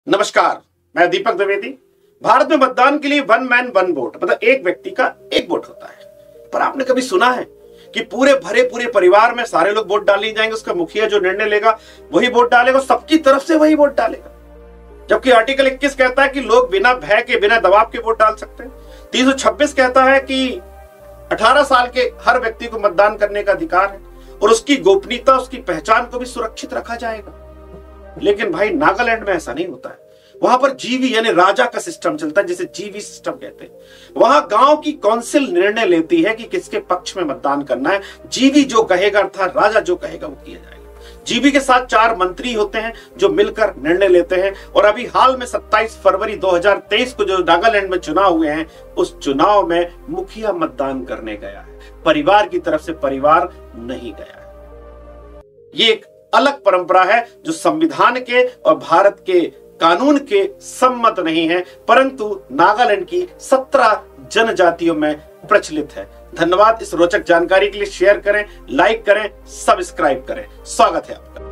नमस्कार, मैं दीपक द्विवेदी। भारत में मतदान के लिए वन मैन वन वोट मतलब एक व्यक्ति का एक वोट होता है। पर आपने कभी सुना है कि पूरे परिवार में सारे लोग वोट डालने जाएंगे, उसका मुखिया जो निर्णय लेगा वही वोट डालेगा, सबकी तरफ से वही वोट डालेगा। जबकि आर्टिकल 21 कहता है कि लोग बिना भय के, बिना दबाव के वोट डाल सकते हैं। 326 कहता है कि 18 साल के हर व्यक्ति को मतदान करने का अधिकार है और उसकी गोपनीयता, उसकी पहचान को भी सुरक्षित रखा जाएगा। लेकिन भाई नागालैंड में ऐसा नहीं होता है। वहां पर जीवी यानी राजा का सिस्टम चलता है, जिसे जीवी सिस्टम कहते हैं। वहां गांव की काउंसिल निर्णय लेती है कि किसके पक्ष में मतदान करना है। जीवी जो कहेगा अर्थात राजा जो कहेगा वो किया जाएगा। जीवी के साथ 4 मंत्री होते हैं जो मिलकर निर्णय लेते हैं। और अभी हाल में 27 फरवरी 2023 को जो नागालैंड में चुनाव हुए हैं, उस चुनाव में मुखिया मतदान करने गया है, परिवार की तरफ से परिवार नहीं गया है। ये एक अलग परंपरा है जो संविधान के और भारत के कानून के सम्मत नहीं है, परंतु नागालैंड की 17 जनजातियों में प्रचलित है। धन्यवाद। इस रोचक जानकारी के लिए शेयर करें, लाइक करें, सब्सक्राइब करें। स्वागत है आपका।